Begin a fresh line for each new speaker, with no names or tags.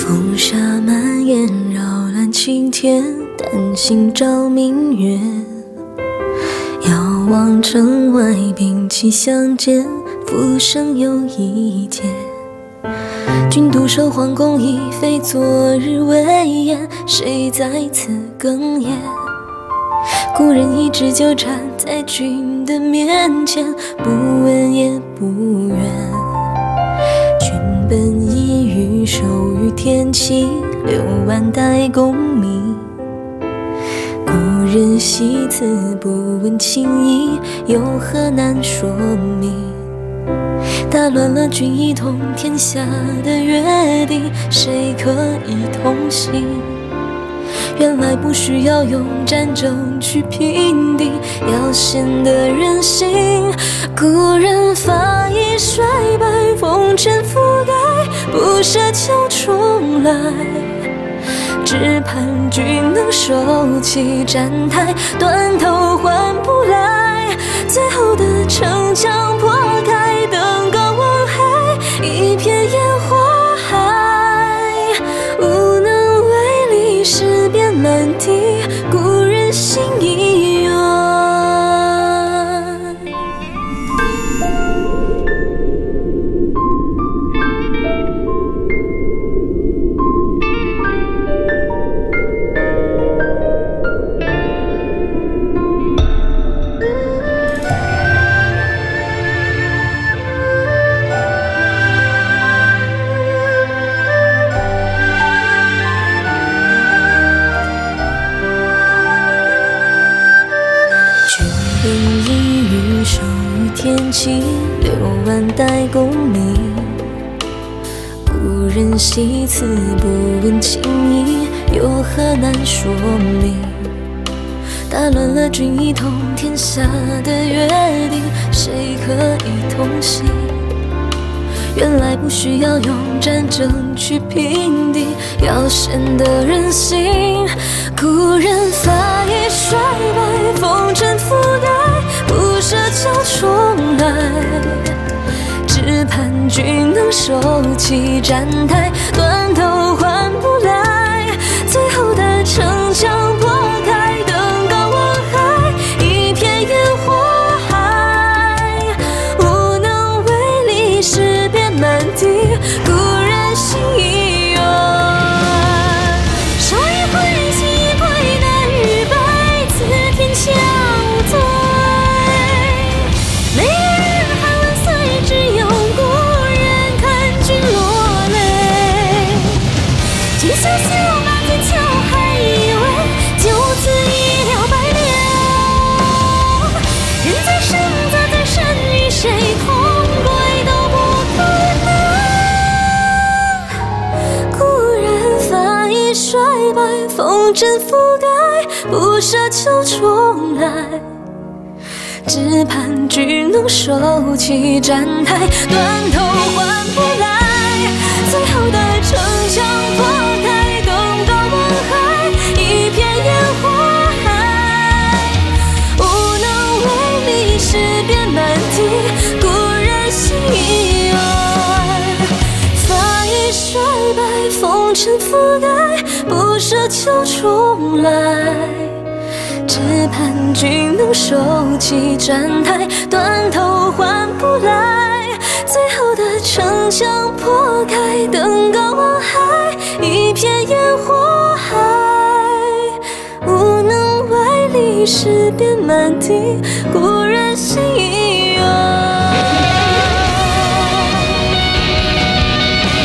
风沙蔓延，扰乱青天，担心照明月。遥望城外，兵器相见，浮生又一劫。君独守皇宫，已非昨日威严，谁在此哽咽？故人一直纠缠在君的面前，不问也不怨。君本已于手于天齐，6万代功名。故人惜此不问情谊，有何难说明？打乱了君一统天下的约定，谁可以同行？原来不需要用战争去平定，要显得人性。故人发已衰败，风尘覆盖，不奢求重来。只盼君能收起站台，断头换不来。最后的城墙破开，登高望海，一片烟花海。无能为力，事变满地，故人心已远。君已于手于天齐，6万代功名。故人惜此不问情谊，有何难说明？打乱了君一统天下的约定，谁可以同行？原来不需要用战争去平定，要显得人性。故人发已衰败，风尘覆盖，不奢求重来。只盼君能收起站台，断头换不来。最后的城墙破开，登高望海，一片烟花海。无能为力，事变满地，故人心已远。手一挥，心一挥，难与白，此天相对。每个人寒万岁，只有故人看君落泪。今宵宿马天桥，还以为就此一了百了。人在生，则在身，与谁同归都不可能。故人发已衰败，风尘覆盖，不奢求重来。只盼君能收起站台，断头换不来。最后的城墙破开，登高望海，一片烟花海。无能为力，事变满地，故人心已远。发已衰败，风尘覆盖，不奢求重来。只盼君能收起站台，断头换不来。最后的城墙破开，登高望海，一片烟花海。无能为力，事变满地，故人心已远。